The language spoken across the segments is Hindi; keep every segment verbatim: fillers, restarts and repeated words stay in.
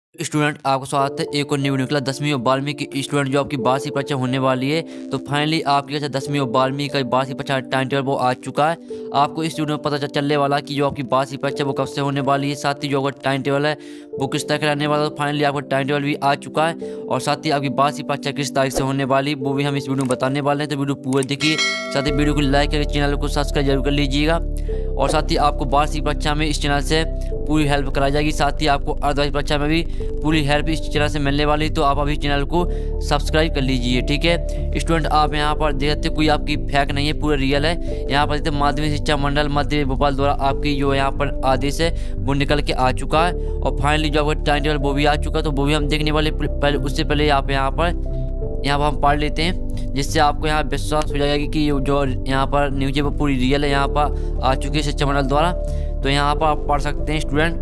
स्टूडेंट आपको स्वागत है एक और न्यू वीडियो क्लास दसवीं और बारहवीं की स्टूडेंट जो आपकी वार्षिक परीक्षा होने वाली है। तो फाइनली आपकी जैसे दसवीं और बारहवीं का वार्षिक परीक्षा टाइम टेबल वो आ चुका है। आपको इस वीडियो में पता चलने वाला कि जो आपकी वार्षिक परीक्षा वो कब से होने वाली है, साथ ही जो आपका टाइम टेबल है वो किस तरह का रहने वाला है। तो फाइनली आपका टाइम टेबल भी आ चुका है और साथ ही आपकी वार्षिक परीक्षा किस तारीख से होने वाली वो भी हम इस वीडियो में बताने वाले हैं। तो वीडियो पूरे देखिए, साथ ही वीडियो को लाइक करके चैनल को सब्सक्राइब जरूर कर लीजिएगा और साथ ही आपको वार्षिक परीक्षा में इस चैनल से पूरी हेल्प कराई जाएगी। साथ ही आपको अर्धवार्षिक परीक्षा में भी पूरी हेल्प इस चैनल से मिलने वाली, तो आप अभी चैनल को सब्सक्राइब कर लीजिए। ठीक है स्टूडेंट, आप यहाँ पर देख सकते कोई आपकी फेक नहीं है, पूरा रियल है। यहाँ पर देखते माध्यमिक शिक्षा मंडल मध्य भोपाल द्वारा आपकी जो यहाँ पर आदेश है वो निकल के आ चुका है और फाइनली जो आपका टाइम टेबल वो भी आ चुका है। तो वो भी हम देखने वाले, पहले उससे पहले आप यहाँ पर यहाँ पर हम पढ़ लेते हैं, जिससे आपको यहाँ विश्वास हो जाएगा कि जो यहाँ पर न्यूज है वो पूरी रियल है, यहाँ पर आ चुकी है शिक्षा मंडल द्वारा। तो यहाँ पर आप पढ़ सकते हैं स्टूडेंट,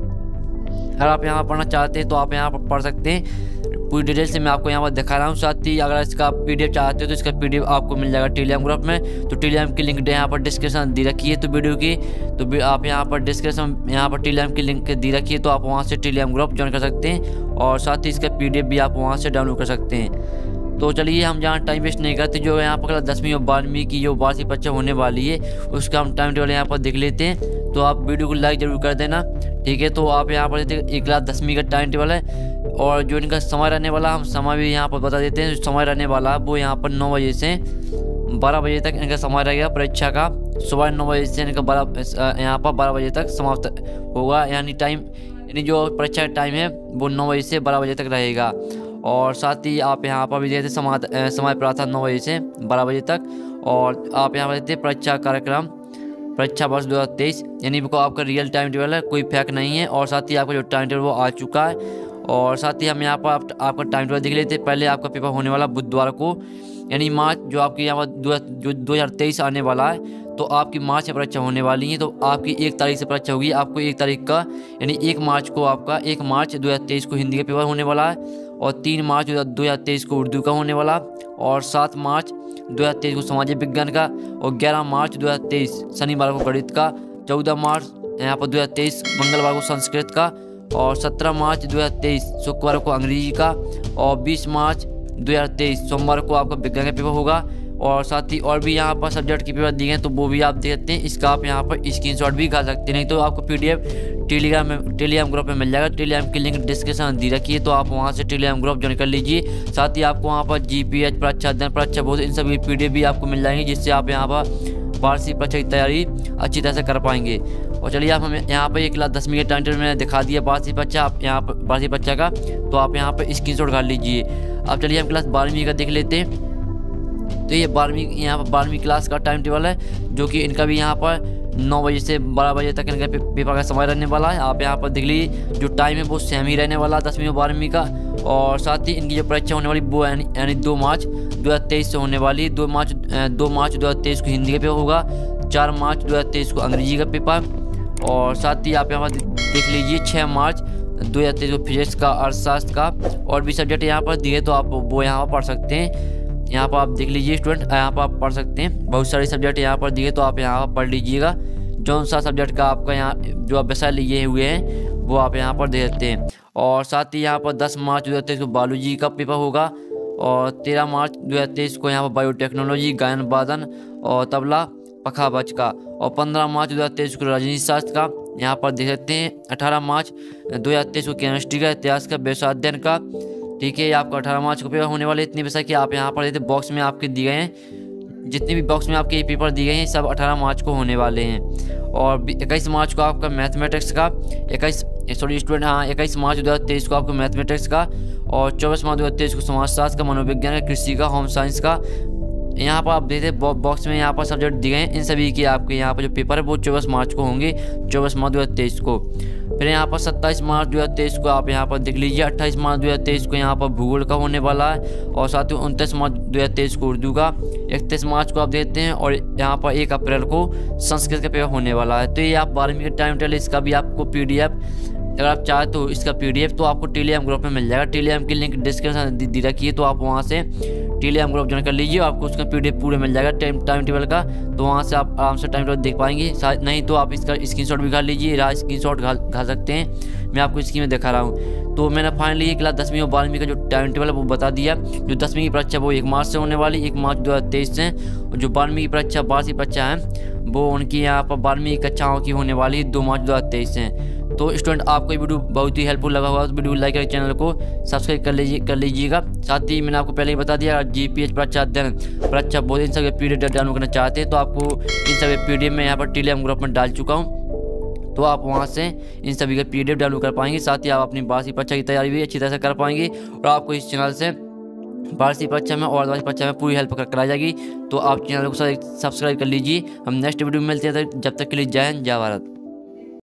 अगर आप यहाँ पढ़ना चाहते हैं तो आप यहाँ पर पढ़ सकते हैं। पूरी डिटेल से मैं आपको यहाँ पर दिखा रहा हूँ। साथ ही अगर इसका पीडीएफ चाहते हो तो इसका पीडीएफ आपको मिल जाएगा टेलीग्राम ग्रुप में। तो टेलीग्राम की लिंक यहाँ पर डिस्क्रिप्शन दी रखी है तो वीडियो की, तो आप यहाँ पर डिस्क्रिप्शन यहाँ पर टेलीग्राम की लिंक दी रखी है, तो आप वहाँ से टेलीग्राम ग्रुप ज्वाइन कर सकते हैं और साथ ही इसका पीडीएफ भी आप वहाँ से डाउनलोड कर सकते हैं। तो चलिए हम जहाँ टाइम वेस्ट नहीं करते, जो यहाँ पर दसवीं और बारहवीं की जो वार्षिक परीक्षा होने वाली है उसका हम टाइम टेबल यहाँ पर देख लेते हैं। तो आप वीडियो को लाइक जरूर कर देना, ठीक है। तो आप यहाँ पर देखते एक क्लास दसवीं का टाइम टेबल है और जो इनका समय रहने वाला हम समय भी यहाँ पर बता देते हैं। जो समय रहने वाला वो यहाँ पर नौ बजे से बारह बजे तक इनका समय रहेगा परीक्षा का। सुबह नौ बजे से इनका बारह यहाँ पर बारह बजे तक समाप्त होगा, यानी टाइम यानी जो परीक्षा का टाइम है वो नौ बजे से बारह बजे तक रहेगा। और साथ ही आप यहाँ पर भी देते समय समय प्रातः नौ बजे से बारह बजे तक। और आप यहाँ पर देते परीक्षा कार्यक्रम परीक्षा वर्ष दो हज़ार तेईस, यानी को आपका रियल टाइम टेबल है, कोई फेक नहीं है। और साथ ही आपका जो टाइम टेबल वो आ चुका है और साथ ही हम यहाँ पर आप, आपका टाइम टेबल देख लेते हैं। पहले आपका पेपर होने वाला बुधवार को, यानी मार्च जो आपकी यहाँ पर जो दो हज़ार तेईस आने वाला है, तो आपकी मार्च में परीक्षा होने वाली है। तो आपकी एक तारीख से परीक्षा होगी, आपको एक तारीख का यानी एक मार्च को आपका एक मार्च दो हज़ार तेईस को हिंदी का पेपर होने वाला है और तीन मार्च दो हज़ार तेईस को उर्दू का होने वाला और सात मार्च दो हज़ार तेईस को सामाजिक विज्ञान का और ग्यारह मार्च दो हज़ार तेईस शनिवार को गणित का, चौदह मार्च यहाँ पर दो हज़ार तेईस मंगलवार को संस्कृत का और सत्रह मार्च दो हज़ार तेईस शुक्रवार को अंग्रेजी का और बीस मार्च दो हज़ार तेईस सोमवार को आपका विज्ञान का पेपर होगा। और साथ ही और भी यहाँ पर सब्जेक्ट के पेपर दिए हैं तो वो भी आप देखते हैं, इसका आप यहाँ पर स्क्रीनशॉट भी कर सकते हैं, नहीं तो आपको पीडीएफ टेलीग्राम में टेलीग्राम ग्रुप में मिल जाएगा। टेलीग्राम की लिंक डिस्क्रिप्शन दी रखी है, तो आप वहाँ से टेलीग्राम ग्रुप ज्वाइन कर लीजिए। साथ ही आपको वहाँ पर जीपीएच परीक्षा अध्ययन परीक्षा बोध इन सभी पीडीएफ भी आपको मिल जाएंगे, जिससे आप यहाँ पर वार्षिक परीक्षा की तैयारी अच्छी तरह से कर पाएंगे। और चलिए आप हमें यहाँ पर एक क्लास दसवीं के टाइम टेबल मैंने दिखा दिया वार्षिक परीक्षा, आप यहाँ पर वार्षिक परीक्षा का, तो आप यहाँ पर स्क्रीनशॉट कर लीजिए। अब चलिए हम क्लास बारहवीं का देख लेते हैं। तो ये बारहवीं यहाँ पर बारहवीं क्लास का टाइम टेबल है, जो कि इनका भी यहाँ पर नौ बजे से बारह बजे तक इनका पेपर का समय रहने वाला है। आप यहाँ पर देख लीजिए जो टाइम है वो सेम ही रहने वाला है दसवीं और बारहवीं का। और साथ ही इनकी जो परीक्षा होने वाली वो यानी दो मार्च दो हज़ार तेईस से होने वाली, दो मार्च दो मार्च दो हज़ार तेईस को हिंदी का पेपर होगा, चार मार्च दो हज़ार तेईस को अंग्रेजी का पेपर और साथ ही आप यहाँ पर देख लीजिए छः मार्च दो हज़ार तेईस को फिजिक्स का, अर्थशास्त्र का और भी सब्जेक्ट यहाँ पर दिए, तो आप वो यहाँ पर पढ़ सकते हैं। यहाँ पर आप देख लीजिए स्टूडेंट, यहाँ पर आप पढ़ सकते हैं, बहुत सारे सब्जेक्ट यहाँ पर दिए, तो आप यहाँ पर पढ़ लीजिएगा जौन सा सब्जेक्ट का आपका यहाँ जो आप विषय लिए हुए हैं वो आप यहाँ पर दे देते हैं। और साथ ही यहाँ पर दस मार्च दो हज़ार तेईस को बायोलॉजी का पेपर होगा और तेरह मार्च दो हज़ार तेईस को यहाँ पर बायोटेक्नोलॉजी, गायन वादन और तबला पखावज का और पंद्रह मार्च दो हज़ार तेईस को राजनीति शास्त्र का यहाँ पर देख सकते हैं। अठारह मार्च दो हज़ार तेईस को केमिस्ट्री का, इतिहास का, व्यवसाय अध्ययन का, ठीक है। आपको अठारह मार्च को पेपर होने वाले इतने विषय कि आप यहाँ पर देते बॉक्स में आपके दिए गए हैं, जितने भी बॉक्स में आपके पेपर दिए गए हैं सब अठारह मार्च को होने वाले हैं। और इक्कीस मार्च को आपका मैथमेटिक्स का, इक्कीस सॉरी स्टूडेंट हाँ इक्कीस मार्च दो हज़ार तेईस को आपको मैथमेटिक्स का और चौबीस मार्च दो हज़ार तेईस को समाजशास्त्र का, मनोविज्ञान का, कृषि का, होम साइंस का। यहाँ पर आप देते बॉक्स में यहाँ पर सब्जेक्ट दिए हैं, इन सभी के आपके यहाँ पर जो पेपर है वो चौबीस मार्च को होंगे, चौबीस मार्च दो हज़ार तेईस को। फिर यहाँ पर सत्ताईस मार्च दो हज़ार तेईस को आप यहाँ पर देख लीजिए, अट्ठाईस मार्च दो हज़ार तेईस को यहाँ पर भूगोल का होने वाला है और साथ ही उनतीस मार्च दो हज़ार तेईस को उर्दू का, इकतीस मार्च को आप देते हैं और यहाँ पर एक अप्रैल को संस्कृत का पेपर होने वाला है। तो ये आप बारहवीं का टाइम टेबल, इसका भी आपको पी डी एफ अगर आप चाहे तो इसका पीडीएफ तो आपको टेलीग्राम ग्रुप में मिल जाएगा। टेलीग्राम की लिंक डिस्क्रिप्शन दी रखी है, तो आप वहाँ से टेलीग्राम ग्रुप ज्वाइन कर लीजिए, आपको उसका पीडीएफ पूरे मिल जाएगा टाइम टाइम टेबल का। तो वहाँ से आप आराम से टाइम टेबल देख पाएंगे। नहीं तो आप इसका स्क्रीनशॉट भी घाल लीजिए, राह स्क्रीनशॉट घाल घाल सकते हैं। मैं आपको स्क्रीन में दिखा रहा हूँ। तो मैंने फाइनली ये क्लास दसवीं और बारहवीं का जो टाइम टेबल है वो बता दिया। जो दसवीं की परीक्षा वो एक मार्च से होने वाली, एक मार्च दो हज़ार तेईस से। और जो बारहवीं की परीक्षा वार्षिक परीक्षा है वो उनकी यहाँ पर बारहवीं कक्षाओं की होने वाली है दो मार्च दो हज़ार तेईस से। तो स्टूडेंट आपको ये वीडियो बहुत ही हेल्पफुल लगा होगा तो वीडियो लाइक करके चैनल को सब्सक्राइब कर लीजिए कर लीजिएगा। साथ ही मैंने आपको पहले ही बता दिया, जीपीएच परीक्षा अध्ययन परीक्षा बोर्ड इन सभी पीडीएफ डाउनलोड करना चाहते हैं तो आपको इन सभी पीडीएफ में यहाँ पर टेलीग्राम ग्रुप में डाल चुका हूँ। तो आप वहाँ से इन सभी का पीडीएफ डाउनलोड कर पाएंगे। साथ ही आप अपनी वार्षिक परीक्षा की तैयारी भी अच्छी तरह से कर पाएंगे और आपको इस चैनल से वार्षिक परीक्षा में और वार्षिक परीक्षा में पूरी हेल्प कराई जाएगी। तो आप चैनल को सब्सक्राइब कर लीजिए। हम नेक्स्ट वीडियो में मिलते हैं, जब तक के लिए जय हिंद जय भारत।